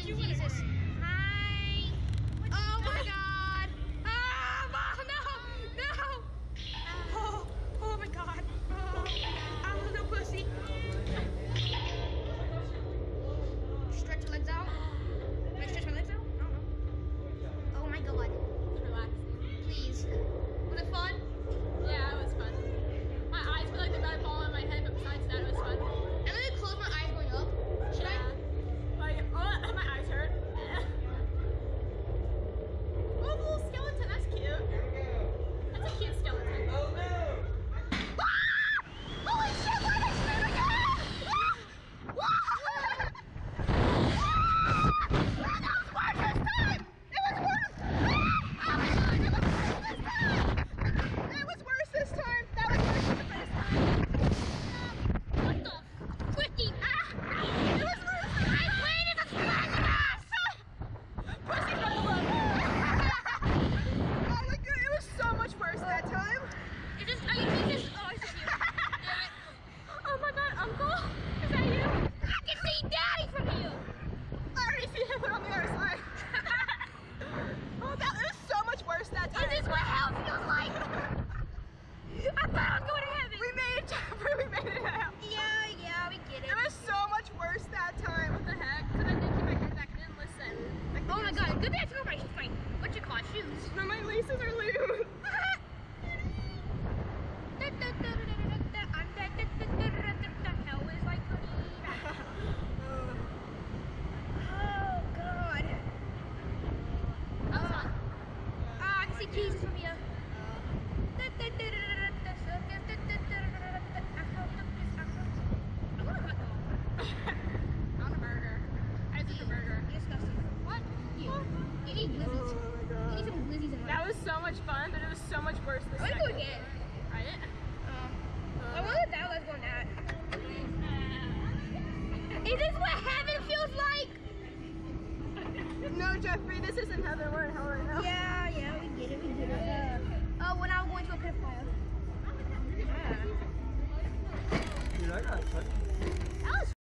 Jesus. Hi. Oh my God. Ah, no, no. Oh my God. Oh, I'm a little pussy. Stretch your legs out. Can I stretch my legs out? I don't know. Oh my God. It's relaxing. Please. Was it fun? Yeah, it was fun. My eyes feel like they got a ball in my head, but besides that, it was fun. I'm gonna close my eyes going up. Should I? Like, oh, my eyes hurt. Oh, little skeleton, that's cute. That's a cute skeleton. Oh no! Holy shit, why did I scream again? That was worse this time! It was worse! Oh my God, it was worse this time! It was worse this time! That was worse than the first time! What the freaking It was worse! My brain is exploding us! Pussy from the love. Oh my God, it was so much worse that time! Is this, are you doing this? Oh, I see you. Oh my God, Uncle? Is that you? I can see Daddy from you! I already see him on the other side. Oh, that was so much worse that time. Is this what hell feels like? I thought I was going to heaven! We made it, Jeffrey. We made it out. Yeah, we get it. It was so much worse that time. What the heck? Because I didn't keep my head back and didn't listen. Like, Oh my God, good thing I took off my what you call it, shoes. no, my laces are loose. Hell is like honey. Oh God. I can see Jesus from here. I want a hot dog. I want a burger. I took a burger. You're disgusting. What? You need glizzies. Oh my God. You need some glizzies in my That was so much fun, but it was so much worse this I time. want to go again. Right? I wonder if that let's go now. Is this what heaven feels like? No, Jeffrey, this isn't heaven. We're in hell right now. Yeah, we get it. Oh, when I was going to a pit of fire. Dude, I got touched.